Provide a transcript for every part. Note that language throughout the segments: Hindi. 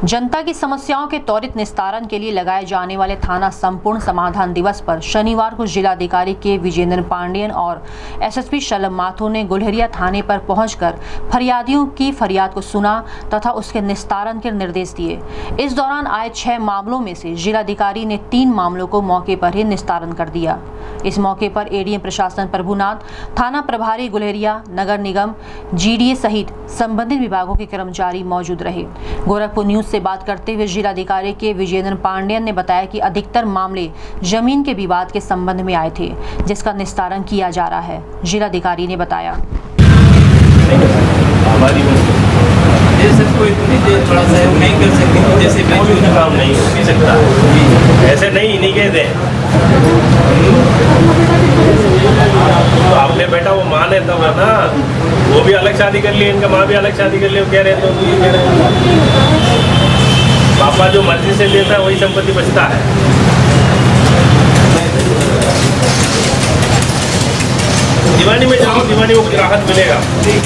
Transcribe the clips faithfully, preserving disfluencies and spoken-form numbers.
जनता की समस्याओं के त्वरित निस्तारण के लिए लगाए जाने वाले थाना संपूर्ण समाधान दिवस पर शनिवार को जिलाधिकारी के विजेंद्र पांडेयन और एसएसपी शलभ माथुर ने गुलहरिया थाने पर पहुंचकर फरियादियों की फरियाद को सुना तथा उसके निस्तारण के निर्देश दिए। इस दौरान आए छह मामलों में से जिलाधिकारी ने तीन मामलों को मौके पर ही निस्तारण कर दिया। इस मौके पर एडीएम प्रशासन प्रभुनाथ, थाना प्रभारी गुलहरिया, नगर निगम, जीडीए सहित संबंधित विभागों के कर्मचारी मौजूद रहे। गोरखपुर न्यूज से बात करते हुए जिलाधिकारी के विजेंद्र पांडेयन ने बताया कि अधिकतर मामले जमीन के विवाद के संबंध में आए थे, जिसका निस्तारण किया जा रहा है। जिलाधिकारी ने बताया, कोई थोड़ा सा नहीं कर सकते, जैसे काम नहीं हो सकता, ऐसे नहीं नहीं कहते। तो आपने बेटा वो माँ ने तब है ना, वो भी अलग शादी कर ली, इनका माँ भी अलग शादी कर ली, वो कह रहे तो ये कह रहे पापा जो मर्जी से देता है वही संपत्ति बचता है। दीवानी में जरूर दीवानी को राहत मिलेगा।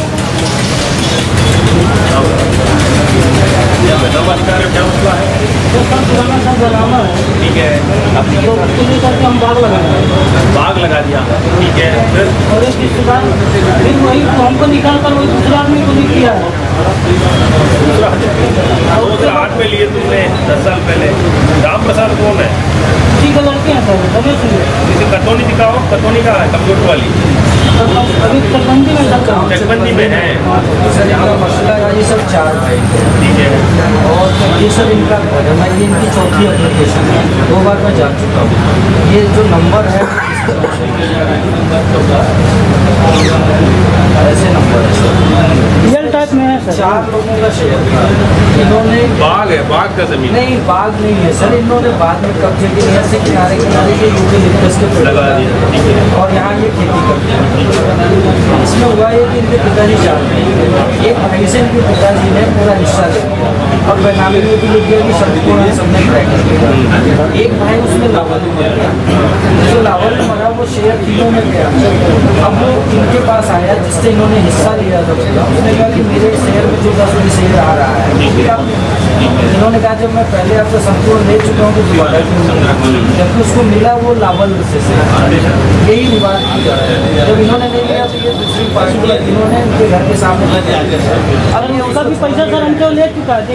क्या मसला है? ठीक है, हम बाग लगा बाग लगा दिया। ठीक है, फिर और फिर वही हमको निकाल कर वही दूसरा आदमी को नहीं किया है। दूसरा आठ में लिए तुमने दस साल पहले। राम प्रसाद कौन है? जी का लड़के हैं सर। इसे कटौनी दिखाओ, कटौनी का है कंप्यूटर वाली, अभी चकबंदी में चकबंदी में है सर। यहाँ मसला ये सब चार भाई, ठीक है, और ये सब इनका घर है। मैं ये इनकी चौथी एप्लीकेशन है, दो बार मैं जा चुका हूँ। ये जो नंबर है ऐसे नंबर है सर, रियल टाइप में है सर। चार लोगों का शेयर इन्होंने, बाग है, बाग का जमीन नहीं, बाग नहीं है सर। इन्होंने बाद में कब्जे के नहर से किनारे किनारे ये यूकेलिप्टस के पेड़ लगा दिए और यहाँ ये खेती करते हैं। इसमें हुआ है कि इनके पिताजी जानते हैं, एक भाई से इनके पिताजी ने पूरा हिस्सा ले लिया और बेनामी में भी लिख दिया कि सबको सबने ट्राई कर दिया। एक भाई उसमें लावल में मर गया, जो लावल में मरा वो शेयर तीनों में गया। अब वो इनके पास आया जिससे इन्होंने हिस्सा लिया था, उसने कहा कि मेरे शेयर में जो दस बजे शेयर आ रहा है। इन्होंने कहा जब मैं पहले आपसे संपूर्ण ले चुका हूँ तो दोबारा जब उसको मिला वो लावल से यही विवाद किया। जब इन्होंने नहीं लिया तो ये दूसरी पार्टी इन्होंने उनके घर के सामने अब उसका भी पैसा सर हमको ले चुका है।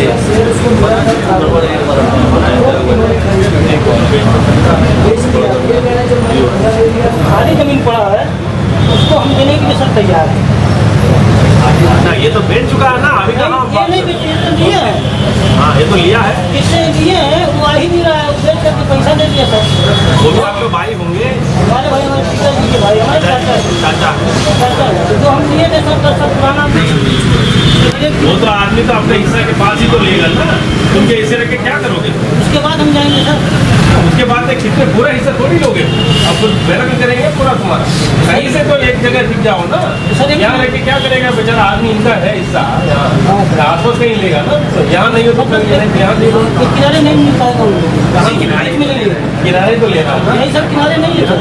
खाली जमीन पड़ा है उसको हम देने के लिए सब तैयार है। अच्छा, ये तो बेच चुका है ना, अभी कहाँ? ये नहीं बेच, ये तो लिया है। हाँ, ये तो लिया है, किससे लिए है वो आ ही नहीं रहा है, बेच करके पैसा दे दिया सर। वो भी आपके भाई होंगे? हमारे भाई, हमारे पिताजी के भाई, हमारे चाचा चाचा चाचा जो हम लिए थे सब सब पुराना। वो तो आदमी तो अपने हिस्सा के पास ही तो लेगा ना, तुमके हिस्से रख के क्या करोगे? उसके बाद हम जाएंगे सर। उसके बाद एक हिस्से पूरा हिस्सा थोड़ी लोगे, अब कुछ बैरक करेंगे पूरा तुम्हारा। कहीं से तो एक जगह दिख जाओ ना, यहाँ रह के क्या करेगा बेचारा आदमी? इनका है हिस्सा, आसपास कहीं लेगा ना, यहाँ नहीं हो तो यहाँ ले लो। किनारे नहीं मिल पाएगा, किनारे मिलेंगे, किनारे तो लेना नहीं सर, किनारे नहीं ले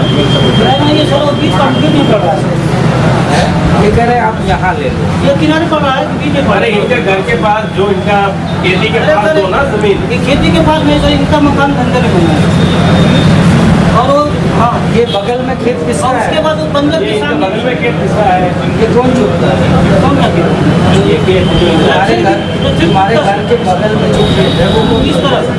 सकते। ये कह रहे आप यहाँ ले लो, ये किनारे पर रहा है बीच में। अरे इनके घर के पास जो इनका खेती के पास दो ना जमीन, ये खेती के पास में सर इनका मकान बंदर में बना है। और हाँ, ये बगल में खेत किसका है? उसके बाद वो बंदर के सामने बगल में खेत किसका है? ये कौन जोतता है? कौन का खेत? ये खेत जो हमारे घर हमारे घर के बगल में जो खेत है वो किस तरह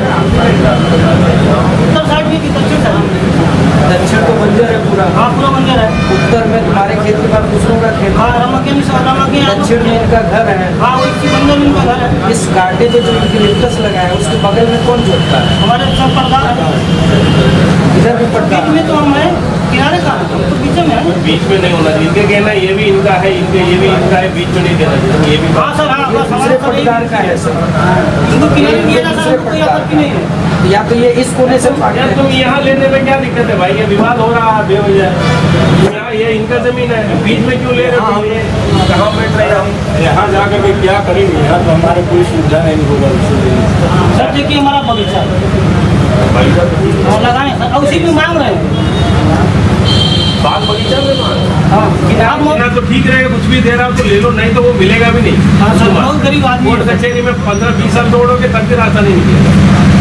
उत्तर साइड में की दक्षिण साइड? दक्षिण तो बंजर है पूरा। हाँ, पूरा बंजर है। उत्तर में तुम्हारे खेत के बाद दूसरों का खेत। हाँ, दक्षिण में इनका घर है। हाँ, इसकी बंजर इनका घर है। इस कांटे पे जो यूकेलिप्टस लगा है उसके बगल में कौन जोतता है? हमारे सब पड़दार, इधर भी पड़दार में तो हम हैं, किनारे का तो बीच में है। बीच में नहीं होना चाहिए, इनके कहना ये भी इनका है, इनके ये भी इनका है, बीच में नहीं देना चाहिए। ये भी हाँ सर, हाँ दूसरे पड़दार का है सर, इनको किनारे दिया ना सर, कोई आपत्ति नहीं है। या तो ये इस कोने से यार तुम यहाँ लेने में क्या दिक्कत है भाई? ये विवाद हो रहा है, हो जाए यहाँ, ये इनका जमीन है, बीच में क्यों ले रहे हो? ये कहाँ बैठ रहे हैं हम? यहाँ जाकर के क्या करेंगे? यहाँ तो हमारे कोई सुविधा नहीं होगा सर। देखिए हमारा बगीचा लगाए सर, उसी में मांग रहे हैं। बाग बगीचा में हाँ, तो ठीक रहेगा, कुछ भी दे रहा हो तो ले लो, नहीं तो वो मिलेगा भी नहीं। हाँ सर, बहुत गरीब आदमी कोर्ट कचहरी में पंद्रह बीस साल दौड़ोगे तब भी रास्ता नहीं मिलेगा।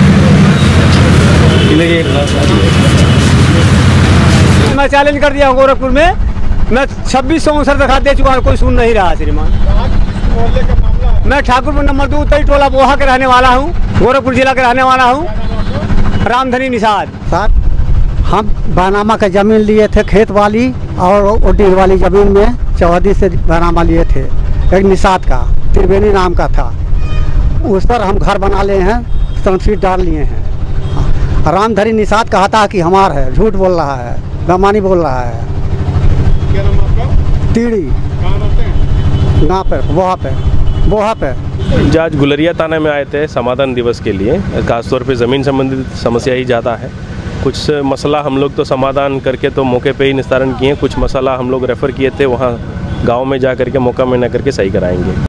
मैं चैलेंज कर दिया गोरखपुर में, मैं छब्बीस सौ अवसर दिखा दे चुका, कोई सुन नहीं रहा श्रीमान। मैं ठाकुरपुर नंबर दो उत्तरी टोला बोहा के रहने वाला हूँ, गोरखपुर जिला के रहने वाला हूँ, रामधनी निषाद। साहब हम बनामा का ज़मीन लिए थे, खेत वाली और ओडीर वाली ज़मीन में चौहदी से बनामा लिए थे, एक निषाद का त्रिवेणी नाम का था। उस पर हम घर बना लिए हैं, संसीट डाल लिए हैं। रामधनी निषाद कहता है कि हमार है, झूठ बोल रहा है, बेमानी बोल रहा है। क्या नाम आपका? तीड़ी गाँव पे बोहा पे बोहा पे आज गुलरिया थाना में आए थे समाधान दिवस के लिए। खासतौर पे ज़मीन संबंधित समस्या ही ज़्यादा है। कुछ मसला हम लोग तो समाधान करके तो मौके पे ही निस्तारण किए, कुछ मसला हम लोग रेफ़र किए थे, वहाँ गांव में जा करके मौका में न करके सही कराएंगे।